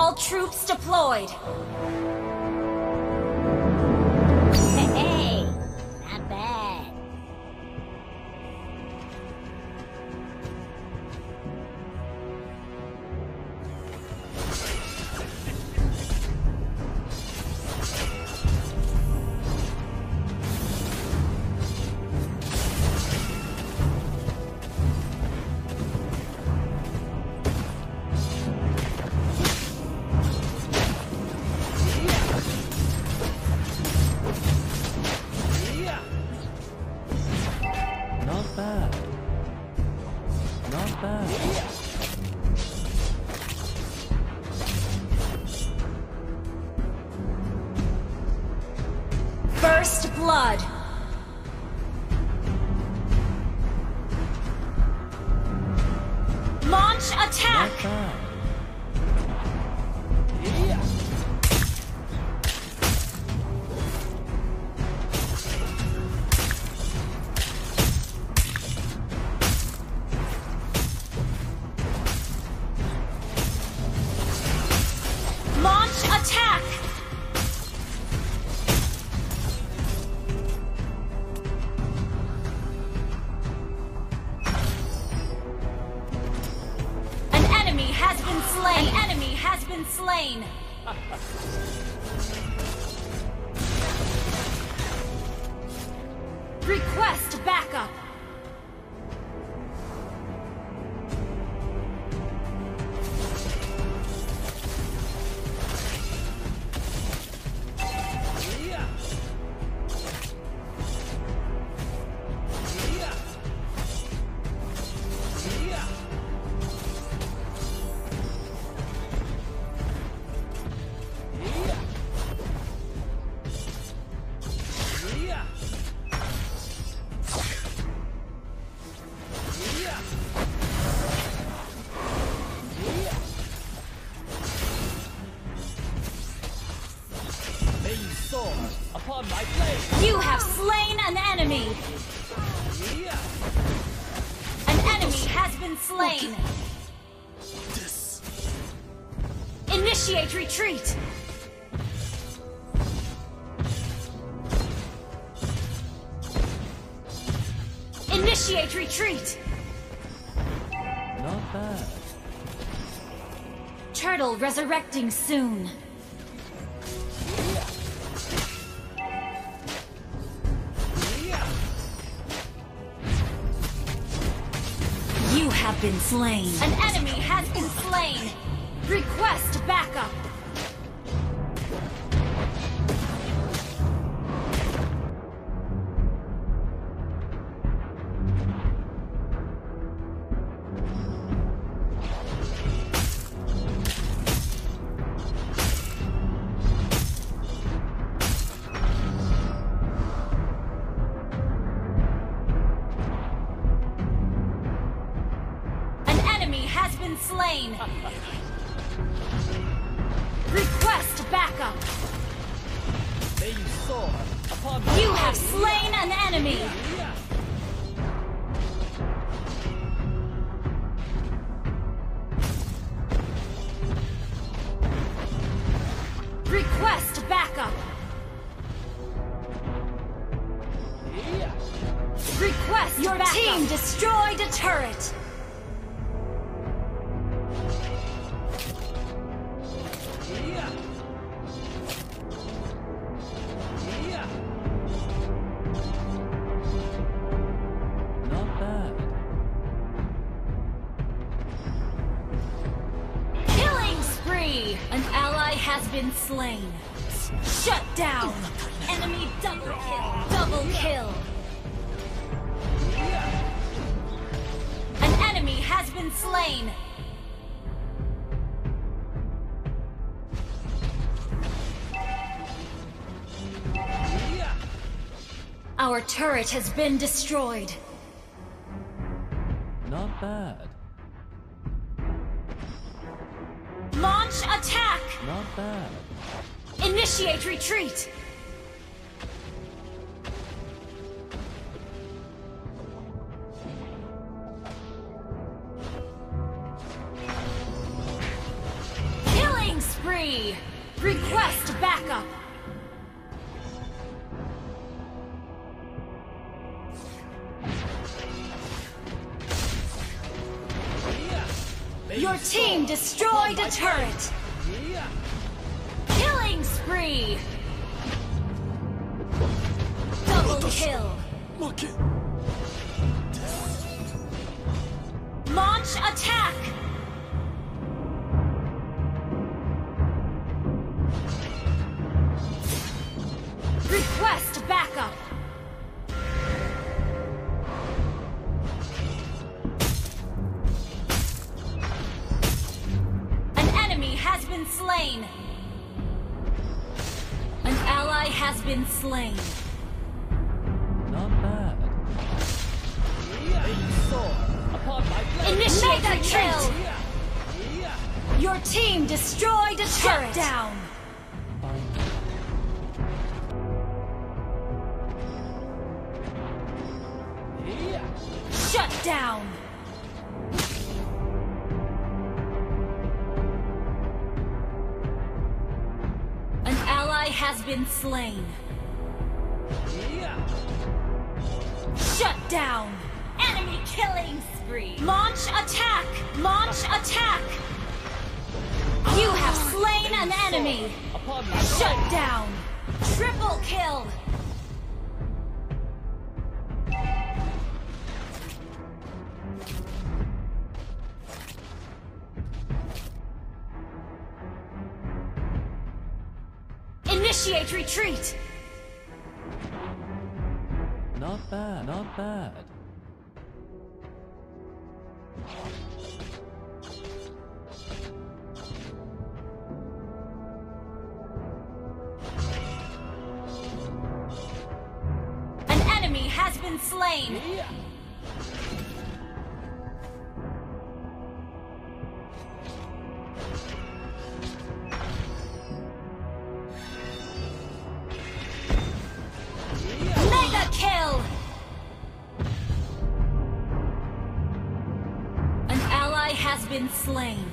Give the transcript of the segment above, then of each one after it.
All troops deployed. Hey, not bad. First blood. Launch attack. Launch attack. An enemy has been slain. An enemy has been slain. Request backup. Upon my blade. You have slain an enemy. An enemy has been slain. Initiate retreat. Initiate retreat. Not bad. Turtle resurrecting soon. You have been slain. An enemy has been slain. Request backup. Has been slain. Request backup. May you soar upon my You have slain an enemy. Request backup. Request your backup. Team destroyed a turret. An ally has been slain. Shut down. Enemy double kill. Double kill. An enemy has been slain. Our turret has been destroyed. Not bad. Launch attack! Not bad. Initiate retreat! Killing spree! spree! Request backup! Your team destroyed a turret! Killing spree! Double kill! Launch attack! Request backup! An enemy has been slain! An ally has been slain. Not bad. They soar upon my blade. Initiate a kill! Your team destroyed a turret! Shut down! Shut down! An ally has been slain. Shut down! Enemy killing spree! Launch attack! Launch attack! You have slain an enemy! Shut down! Triple kill! Initiate retreat! Not bad, not bad. An enemy has been slain! Mega kill! An ally has been slain.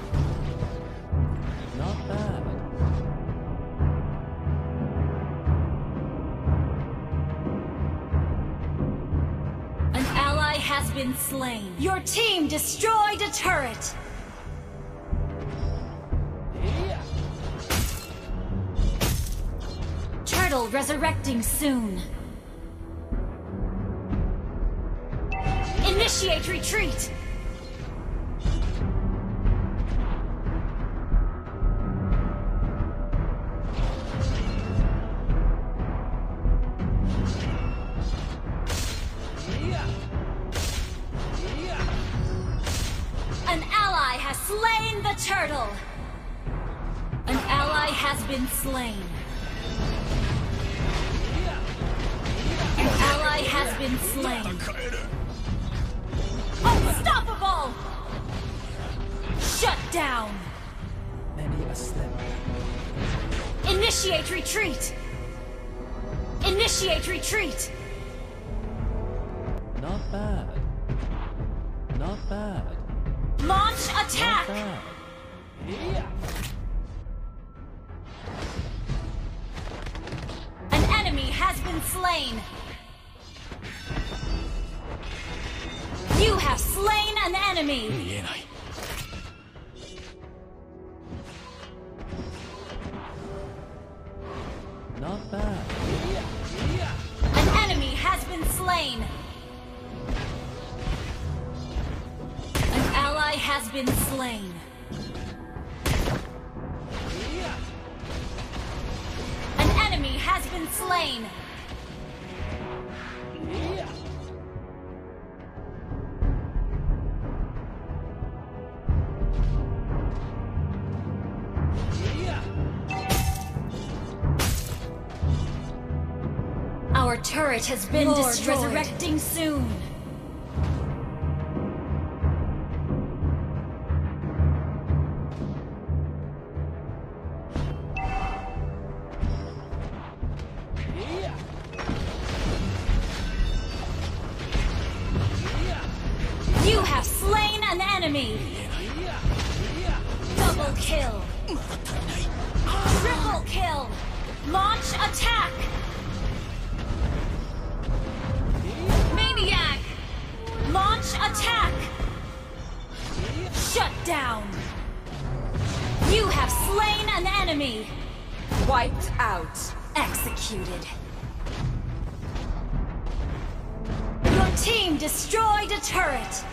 Not bad. An ally has been slain. Your team destroyed a turret. Turtle resurrecting soon. Initiate retreat. An ally has slain the turtle. An ally has been slain. An ally has been slain. Unstoppable! Shut down! Many a slip. Initiate retreat! Initiate retreat! Not bad. Not bad. Launch Not attack! bad. An enemy has been slain! You have slain an enemy! Not bad. An enemy has been slain! An ally has been slain. An enemy has been slain! Our turret has been destroyed. Resurrecting soon. You have slain an enemy. Double kill. Triple kill! Launch attack! Maniac! Launch attack! Shut down! You have slain an enemy! Wiped out. Executed. Your team destroyed a turret!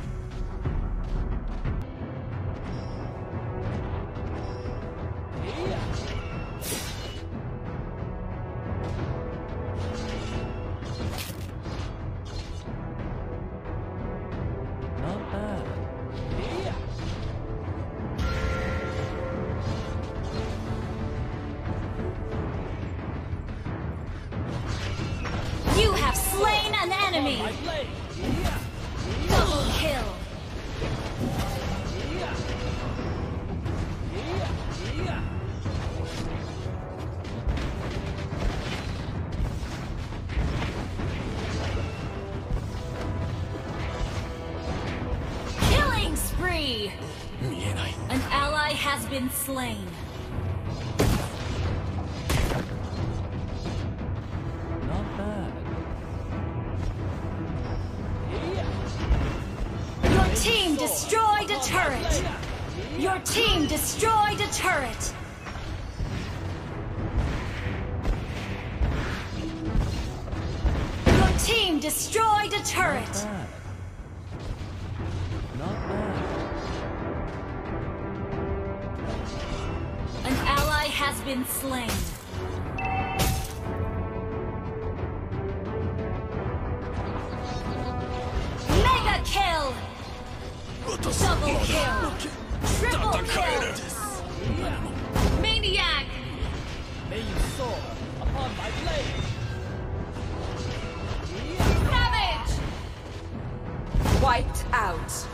Not bad. You have slain an enemy! My blade. Double kill! Killing spree! 見えない An ally has been slain. Not bad. Your team destroyed a turret! Your team destroyed a turret! Your team destroyed a turret! Bad. Not bad. An ally has been slain. Mega kill! Double kill! Triple kill! Maniac! May you soar upon my blade. Savage! Wiped out.